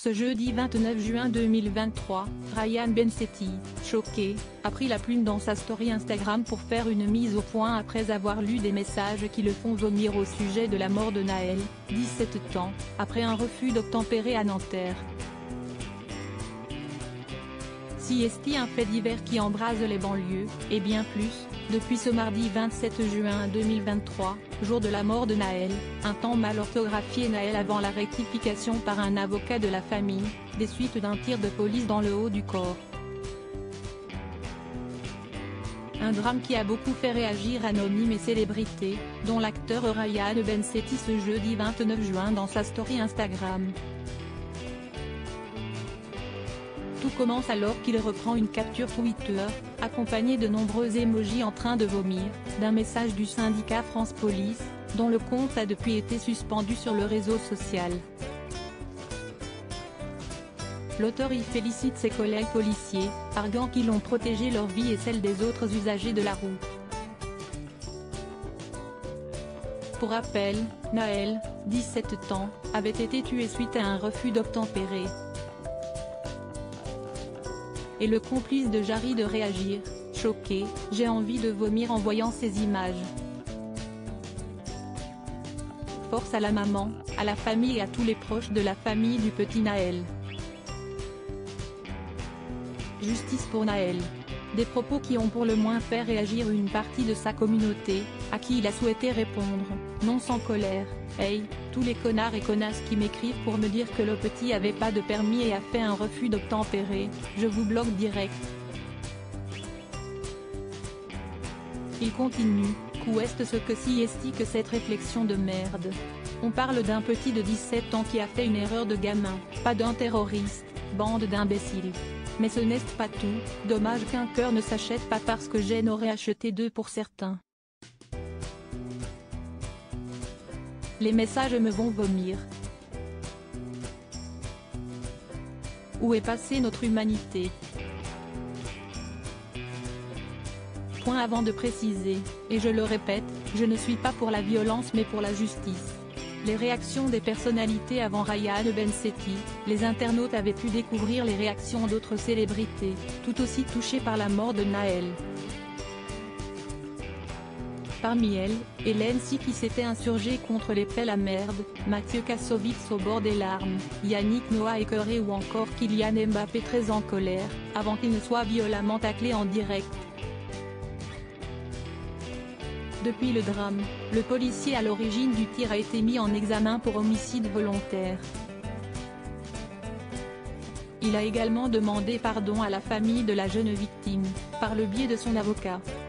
Ce jeudi 29 juin 2023, Ryan Bensetti, choqué, a pris la plume dans sa story Instagram pour faire une mise au point après avoir lu des messages qui le font vomir au sujet de la mort de Nahel, 17 ans, après un refus d'obtempérer à Nanterre. Si est un fait divers qui embrase les banlieues, et bien plus, depuis ce mardi 27 juin 2023, jour de la mort de Nahel, un temps mal orthographié Nahel avant la rectification par un avocat de la famille, des suites d'un tir de police dans le haut du corps. Un drame qui a beaucoup fait réagir anonymes et célébrités, dont l'acteur Ryan Bensetti ce jeudi 29 juin dans sa story Instagram. Tout commence alors qu'il reprend une capture Twitter, accompagnée de nombreux emojis en train de vomir, d'un message du syndicat France Police, dont le compte a depuis été suspendu sur le réseau social. L'auteur y félicite ses collègues policiers, arguant qu'ils ont protégé leur vie et celle des autres usagers de la route. Pour rappel, Nahel, 17 ans, avait été tué suite à un refus d'obtempérer. Et le complice de Jarry de réagir, choqué, j'ai envie de vomir en voyant ces images. Force à la maman, à la famille et à tous les proches de la famille du petit Nahel. Justice pour Nahel. Des propos qui ont pour le moins fait réagir une partie de sa communauté, à qui il a souhaité répondre, non sans colère, « Hey, tous les connards et connasses qui m'écrivent pour me dire que le petit avait pas de permis et a fait un refus d'obtempérer, je vous bloque direct. » Il continue, « Qu'est ce que si est que cette réflexion de merde. On parle d'un petit de 17 ans qui a fait une erreur de gamin, pas d'un terroriste, bande d'imbéciles. Mais ce n'est pas tout, dommage qu'un cœur ne s'achète pas parce que j'en aurais acheté deux pour certains. Les messages me vont vomir. Où est passée notre humanité? Point avant de préciser, et je le répète, je ne suis pas pour la violence mais pour la justice. Les réactions des personnalités avant Ryan Bensetti, les internautes avaient pu découvrir les réactions d'autres célébrités, tout aussi touchées par la mort de Nahel. Parmi elles, Hélène Si qui s'était insurgée contre les pelles à merde, Mathieu Kassovitz au bord des larmes, Yannick Noah écœuré ou encore Kylian Mbappé très en colère, avant qu'il ne soit violemment taclé en direct. Depuis le drame, le policier à l'origine du tir a été mis en examen pour homicide volontaire. Il a également demandé pardon à la famille de la jeune victime, par le biais de son avocat.